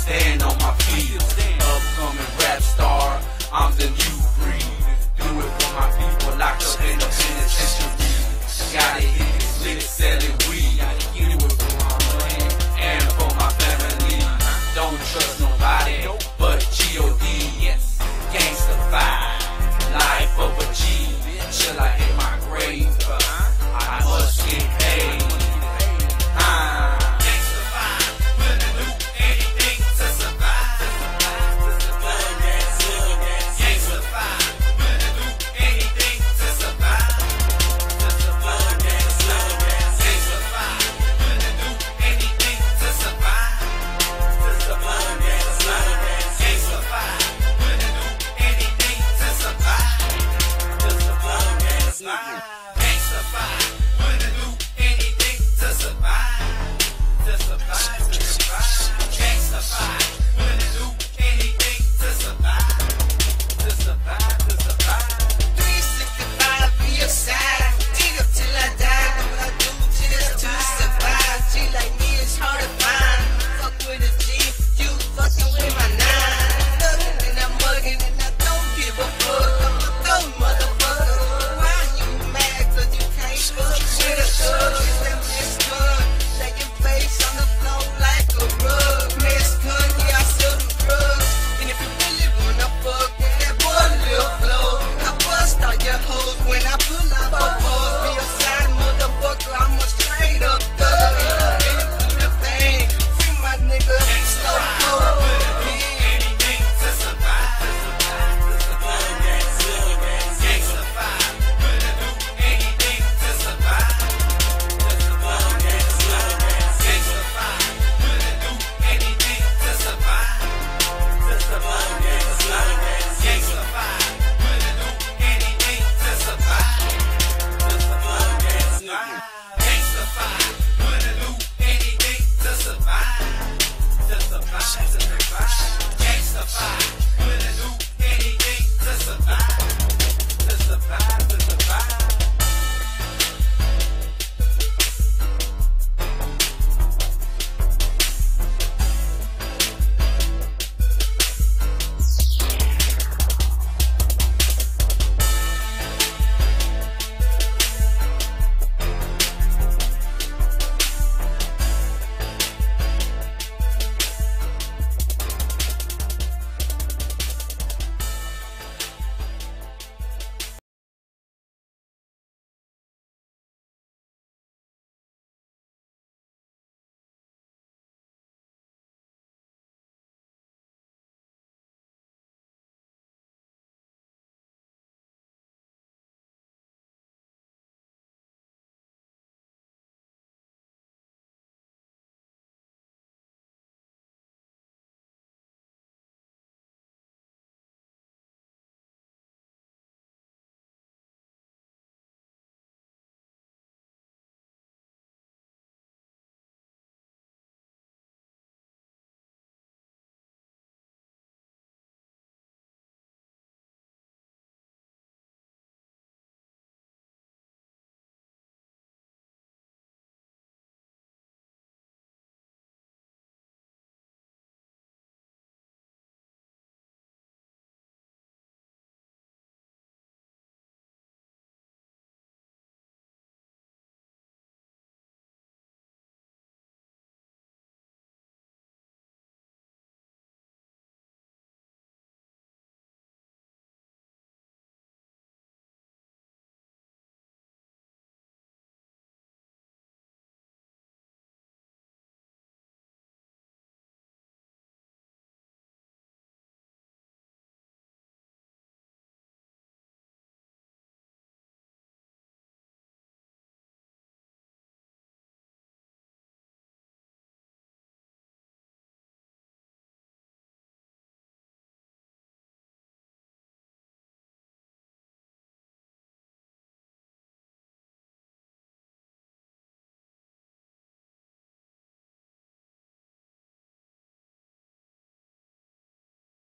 stand on my feet. Upcoming rap star, I'm the new breed. Do it for my people locked up in the penitentiary. Gotta hit this lit selling weed. Do it for my money and for my family. Don't trust nobody but G.O.D. Gangsta vibe, life of a G. Till I hit my grave, I must get paid. Gangsta vibe, willing to do anything to survive. Gangsta vibe, willing to do anything to survive. Gangsta vibe, willing to do anything to survive. Gangsta vibe, willing to do anything to survive. Gangsta vibe, willing to do anything to survive. Gangsta vibe, willing to do anything to survive. 365 be your side. Dig up till I die. All I do just to survive. G like me is hard to find. Fuck with a G, you fucking with my nine. Thuggin' and I'm muggin' and I don't give a fuck. I'm a thug motherfucker. Why you mad? 'Cause you can't fuck with a thug. It's that mess gun. Shaking face on the floor like a rug. Mess gun, yeah, I sell the drugs. And if you really wanna fuck with that boy, lil' flow, I bust all your hoes when I pull out a pose. Be a side motherfucker, I'm a straight up thug. And you do the thing, free my nigga, slow cold. Anything to survive. Gangsta vibe, willing to do anything to survive. Gangsta vibe, willing to do anything to survive. Gangsta vibe, willing to do anything to survive. Gangsta vibe, willing to do anything to survive. Gangsta vibe.